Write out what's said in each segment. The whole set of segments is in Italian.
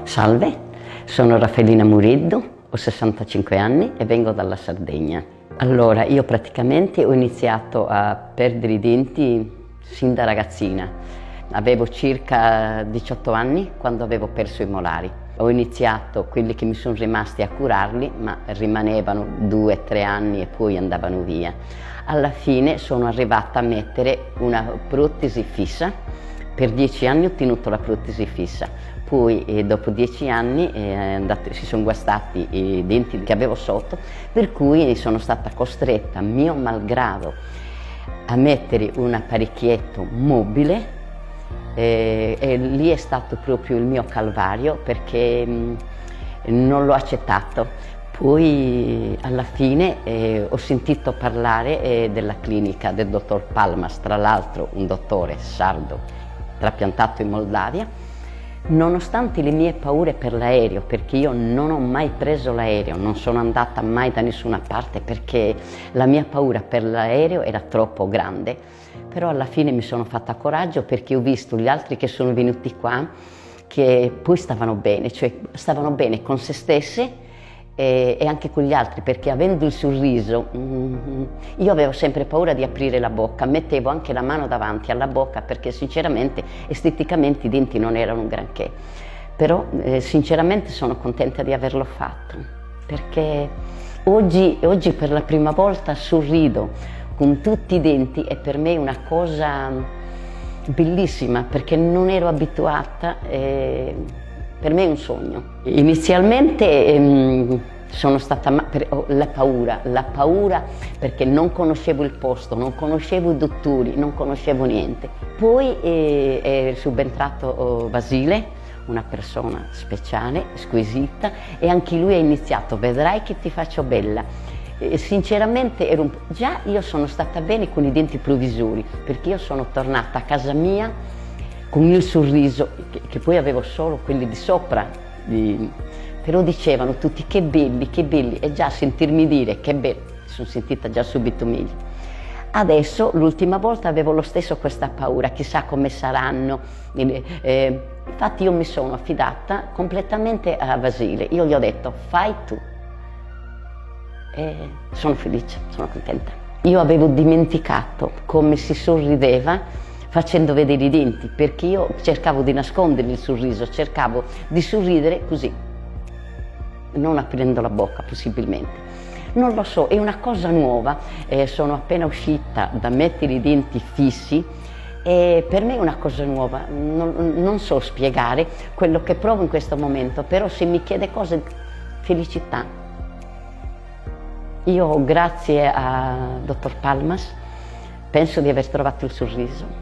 Salve, sono Raffaellina Muriddu, ho 65 anni e vengo dalla Sardegna. Allora, io praticamente ho iniziato a perdere i denti sin da ragazzina. Avevo circa 18 anni quando avevo perso i molari. Ho iniziato, quelli che mi sono rimasti, a curarli, ma rimanevano 2-3 anni e poi andavano via. Alla fine sono arrivata a mettere una protesi fissa. Per 10 anni ho tenuto la protesi fissa, poi dopo 10 anni si sono guastati i denti che avevo sotto, per cui sono stata costretta, mio malgrado, a mettere un apparecchietto mobile e lì è stato proprio il mio calvario perché non l'ho accettato. Poi alla fine ho sentito parlare della clinica del dottor Palmas, tra l'altro un dottore sardo, trapiantato in Moldavia, nonostante le mie paure per l'aereo, perché io non ho mai preso l'aereo, non sono andata mai da nessuna parte perché la mia paura per l'aereo era troppo grande, però alla fine mi sono fatta coraggio perché ho visto gli altri che sono venuti qua che poi stavano bene, cioè stavano bene con se stesse e anche con gli altri, perché avendo il sorriso, io avevo sempre paura di aprire la bocca, mettevo anche la mano davanti alla bocca perché sinceramente esteticamente i denti non erano un granché, però sinceramente sono contenta di averlo fatto, perché oggi per la prima volta sorrido con tutti i denti e per me è una cosa bellissima perché non ero abituata. Per me è un sogno. Inizialmente sono stata la paura perché non conoscevo il posto, non conoscevo i dottori, non conoscevo niente. Poi è subentrato Basile, una persona speciale, squisita, e anche lui ha iniziato, vedrai che ti faccio bella. Sinceramente già io sono stata bene con i denti provvisori perché io sono tornata a casa mia con il sorriso, che poi avevo solo quelli di sopra, però dicevano tutti che belli, e già sentirmi dire che belli, mi sono sentita già subito meglio. Adesso, l'ultima volta avevo lo stesso questa paura, chissà come saranno, infatti io mi sono affidata completamente a Basile, io gli ho detto fai tu, e sono felice, sono contenta. Io avevo dimenticato come si sorrideva facendo vedere i denti, perché io cercavo di nascondere il sorriso, cercavo di sorridere così, non aprendo la bocca possibilmente. Non lo so, è una cosa nuova, sono appena uscita da mettere i denti fissi e per me è una cosa nuova, non so spiegare quello che provo in questo momento, però se mi chiede cose, felicità. Io grazie a dottor Palmas penso di aver trovato il sorriso.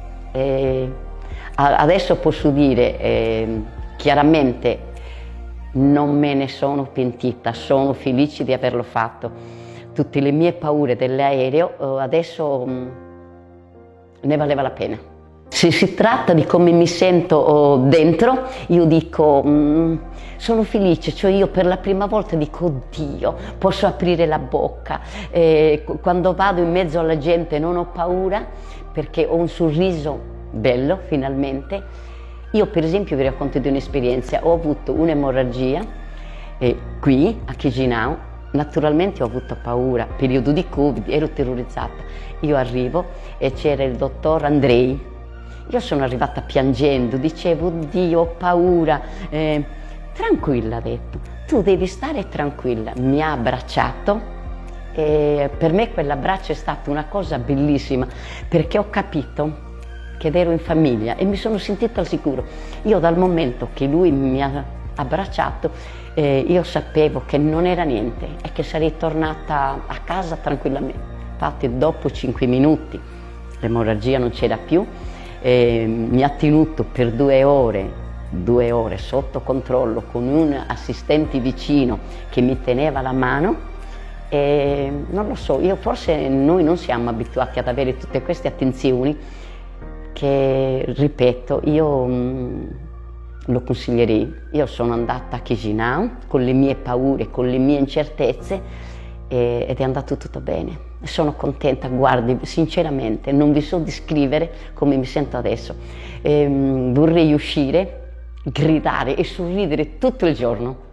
Adesso posso dire chiaramente non me ne sono pentita, sono felice di averlo fatto. Tutte le mie paure dell'aereo adesso ne valeva la pena. Se si tratta di come mi sento dentro, io dico sono felice, cioè io per la prima volta dico oddio, posso aprire la bocca, quando vado in mezzo alla gente non ho paura perché ho un sorriso bello finalmente. Io per esempio vi racconto di un'esperienza, ho avuto un'emorragia qui a Chisinau, naturalmente ho avuto paura, periodo di Covid, ero terrorizzata, io arrivo e c'era il dottor Andrei, io sono arrivata piangendo, dicevo oddio ho paura, tranquilla ha detto, tu devi stare tranquilla, mi ha abbracciato. E per me quell'abbraccio è stata una cosa bellissima perché ho capito che ero in famiglia e mi sono sentita al sicuro. Io dal momento che lui mi ha abbracciato io sapevo che non era niente e che sarei tornata a casa tranquillamente. Infatti dopo 5 minuti l'emorragia non c'era più, mi ha tenuto per 2 ore sotto controllo con un assistente vicino che mi teneva la mano. E non lo so, forse noi non siamo abituati ad avere tutte queste attenzioni che, ripeto, io lo consiglierei. Io sono andata a Chisinau con le mie paure, con le mie incertezze ed è andato tutto bene. Sono contenta, guardi, sinceramente non vi so descrivere come mi sento adesso. Vorrei uscire gridare e sorridere tutto il giorno.